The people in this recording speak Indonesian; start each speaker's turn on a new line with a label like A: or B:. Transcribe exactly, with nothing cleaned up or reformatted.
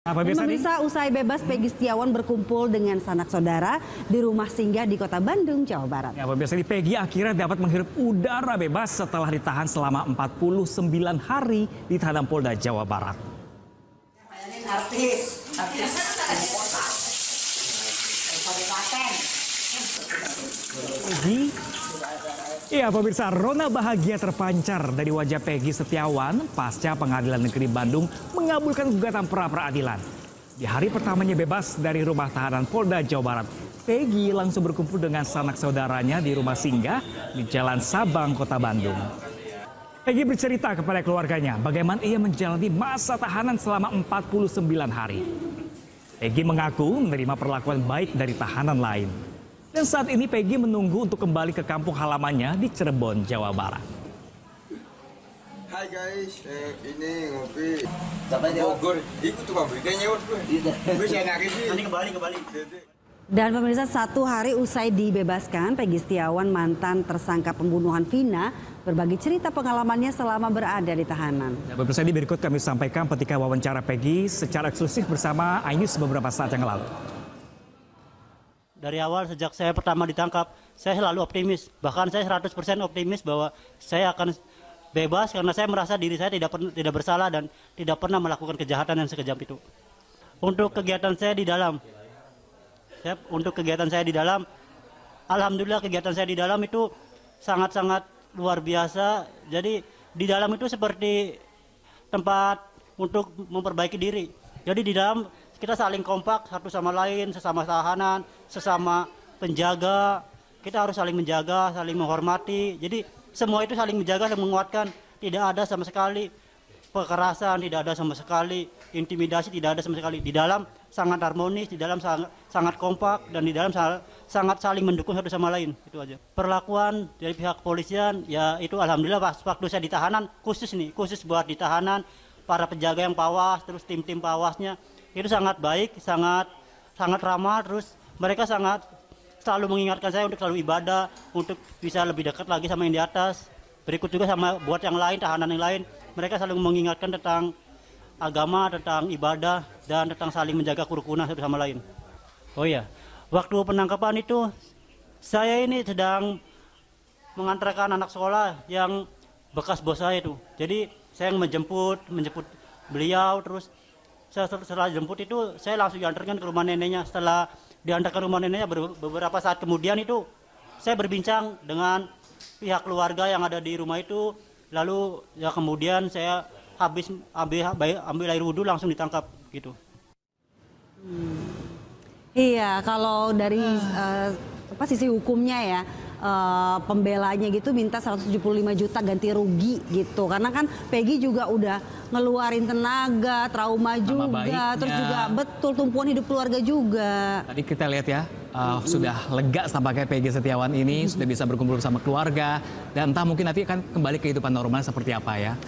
A: Nah,
B: Dan
A: pemirsa nih,
B: pemirsa, usai bebas, Peggy Setiawan berkumpul dengan sanak saudara di rumah singgah di Kota Bandung, Jawa Barat.
A: ya pemirsa ini Peggy akhirnya dapat menghirup udara bebas setelah ditahan selama empat puluh sembilan hari di tahanan Polda Jawa Barat.
C: Artis, artis ibu kota, kabupaten.
A: Peggy, ya pemirsa, rona bahagia terpancar dari wajah Peggy Setiawan pasca Pengadilan Negeri Bandung mengabulkan gugatan pra peradilan. Di hari pertamanya bebas dari rumah tahanan Polda Jawa Barat, Peggy langsung berkumpul dengan sanak saudaranya di rumah singgah di Jalan Sabang, Kota Bandung. Peggy bercerita kepada keluarganya bagaimana ia menjalani masa tahanan selama empat puluh sembilan hari. Peggy mengaku menerima perlakuan baik dari tahanan lain. Dan saat ini Peggy menunggu untuk kembali ke kampung halamannya di Cirebon, Jawa Barat.
D: Hai guys, eh, ini ngopi. Sampai di Bogor, ikut tukang beda nyewot gue. Gue saya ngaku sih. Nanti kembali kembali.
B: Dan pemirsa, satu hari usai dibebaskan, Peggy Setiawan, mantan tersangka pembunuhan Vina, berbagi cerita pengalamannya selama berada di tahanan.
A: Ya, pemirsa, ini berikut kami sampaikan ketika wawancara Peggy secara eksklusif bersama iNews beberapa saat yang lalu.
E: Dari awal sejak saya pertama ditangkap, saya selalu optimis. Bahkan saya seratus persen optimis bahwa saya akan bebas karena saya merasa diri saya tidak tidak bersalah dan tidak pernah melakukan kejahatan yang sekejam itu. Untuk kegiatan saya di dalam, saya, untuk kegiatan saya di dalam, alhamdulillah kegiatan saya di dalam itu sangat-sangat luar biasa. Jadi di dalam itu seperti tempat untuk memperbaiki diri. Jadi di dalam kita saling kompak satu sama lain, sesama tahanan, sesama penjaga. Kita harus saling menjaga, saling menghormati. Jadi semua itu saling menjaga dan menguatkan. Tidak ada sama sekali kekerasan, tidak ada sama sekali intimidasi, tidak ada sama sekali. Di dalam sangat harmonis, di dalam sangat, sangat kompak, dan di dalam sangat, sangat saling mendukung satu sama lain. Itu aja. Perlakuan dari pihak kepolisian, ya itu alhamdulillah pas waktu saya di tahanan, khusus nih, khusus buat di tahanan, para penjaga yang pawas, terus tim-tim pawasnya, itu sangat baik, sangat sangat ramah, terus mereka sangat selalu mengingatkan saya untuk selalu ibadah, untuk bisa lebih dekat lagi sama yang di atas. Berikut juga sama buat yang lain, tahanan yang lain, mereka selalu mengingatkan tentang agama, tentang ibadah, dan tentang saling menjaga kerukunan satu sama lain. Oh iya, waktu penangkapan itu saya ini sedang mengantarkan anak sekolah yang bekas bos saya itu. Jadi saya yang menjemput, menjemput beliau, terus setelah jemput itu saya langsung diantarkan ke rumah neneknya. Setelah diantarkan ke rumah neneknya beberapa saat kemudian itu saya berbincang dengan pihak keluarga yang ada di rumah itu. Lalu ya kemudian saya habis ambil, ambil air wudhu langsung ditangkap gitu.
B: Hmm. Iya, kalau dari uh, apa sisi hukumnya ya, uh, pembelanya gitu minta seratus tujuh puluh lima juta ganti rugi gitu. Karena kan Peggy juga udah ngeluarin tenaga, trauma juga, baiknya. Terus juga betul tumpuan hidup keluarga juga.
A: Tadi kita lihat ya, uh, mm-hmm. sudah lega tampaknya Peggy Setiawan ini, mm-hmm. sudah bisa berkumpul bersama keluarga. Dan entah mungkin nanti akan kembali ke kehidupan normal seperti apa ya.